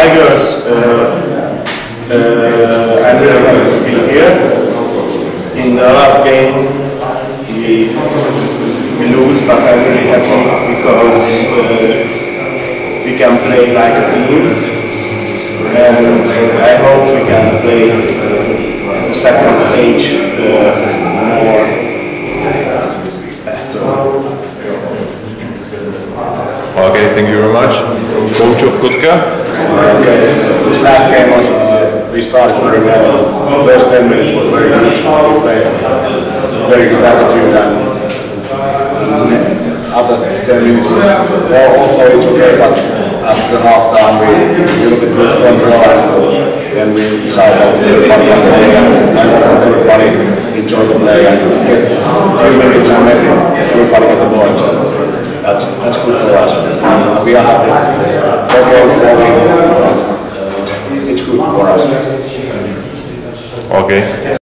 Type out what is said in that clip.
Tigers, I'm really happy to be here. In the last game, we lose, but I'm really happy because we can play like a team, and I hope we can play the second stage more better. Okay, thank you very much. Coach of Kotka. Okay, this last game was, we started very well. The first 10 minutes was very good. We played very good attitude, and after 10 minutes, well, also it's okay, but after the half time we little bit good control, and then we decided on everybody on the play, and I hope everybody enjoy the play and get a few minutes and maybe everybody get the ball. So that's good for us. We are happy. 4 games rolling, it's good for us. Okay.